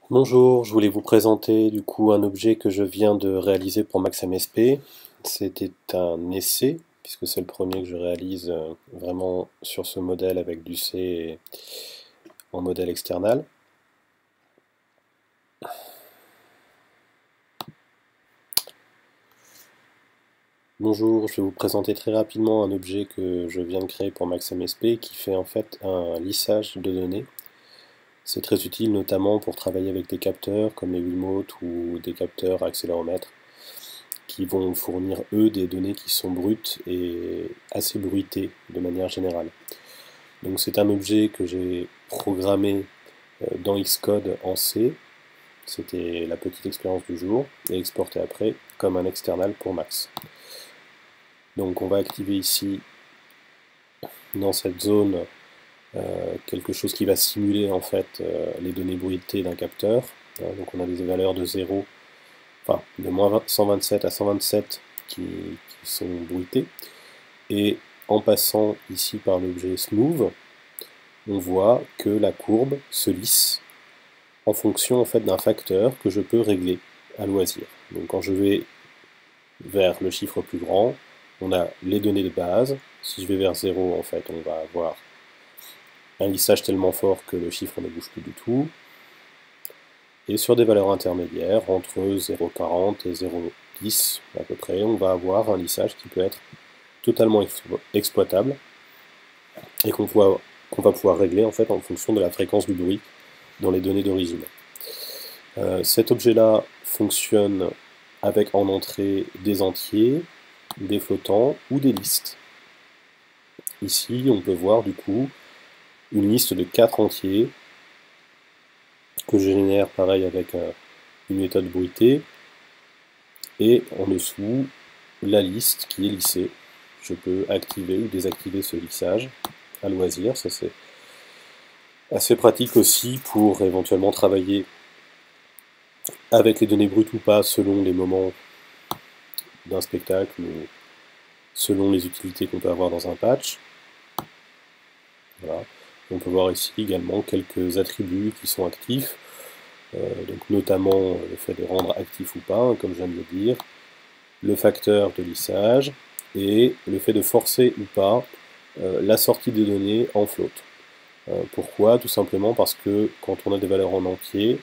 Bonjour, je voulais vous présenter du coup un objet que je viens de réaliser pour MaxMSP. C'était un essai, puisque c'est le premier que je réalise vraiment sur ce modèle avec du C en modèle external. Bonjour, je vais vous présenter très rapidement un objet que je viens de créer pour MaxMSP qui fait en fait un lissage de données. C'est très utile notamment pour travailler avec des capteurs comme les Wiimote ou des capteurs accéléromètres qui vont fournir eux des données qui sont brutes et assez bruitées de manière générale. Donc c'est un objet que j'ai programmé dans Xcode en C, c'était la petite expérience du jour, et exporté après comme un external pour Max. Donc on va activer ici dans cette zone quelque chose qui va simuler en fait les données bruitées d'un capteur. Donc on a des valeurs de 0, enfin de moins 127 à 127 qui sont bruitées. Et en passant ici par l'objet Smooth, on voit que la courbe se lisse en fonction en fait d'un facteur que je peux régler à loisir. Donc quand je vais vers le chiffre plus grand, on a les données de base. Si je vais vers 0, en fait, on va avoir un lissage tellement fort que le chiffre ne bouge plus du tout. Et sur des valeurs intermédiaires, entre 0,40 et 0,10 à peu près, on va avoir un lissage qui peut être totalement exploitable et qu'on va pouvoir régler en fait en fonction de la fréquence du bruit dans les données d'origine. Cet objet-là fonctionne avec en entrée des entiers, des flottants ou des listes. Ici, on peut voir du coup une liste de 4 entiers que je génère pareil avec une méthode bruitée et en dessous la liste qui est lissée. Je peux activer ou désactiver ce lissage à loisir, ça c'est assez pratique aussi pour éventuellement travailler avec les données brutes ou pas selon les moments d'un spectacle ou selon les utilités qu'on peut avoir dans un patch. Voilà. On peut voir ici également quelques attributs qui sont actifs, donc notamment le fait de rendre actif ou pas, hein, comme je viens de le dire, le facteur de lissage et le fait de forcer ou pas la sortie des données en float. Pourquoi? Tout simplement parce que quand on a des valeurs en entier,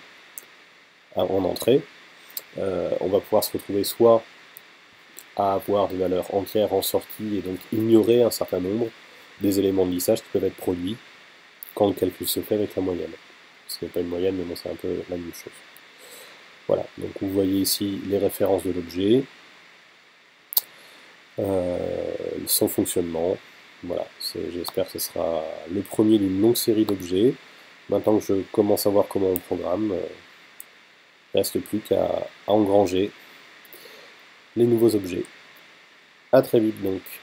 en entrée, on va pouvoir se retrouver soit à avoir des valeurs entières en sortie et donc ignorer un certain nombre des éléments de lissage qui peuvent être produits quand le calcul se fait avec la moyenne. Ce n'est pas une moyenne, mais bon, c'est un peu la même chose. Voilà, donc vous voyez ici les références de l'objet, son fonctionnement. Voilà, j'espère que ce sera le premier d'une longue série d'objets. Maintenant que je commence à voir comment on programme, il ne reste plus qu'à engranger les nouveaux objets. A très vite donc.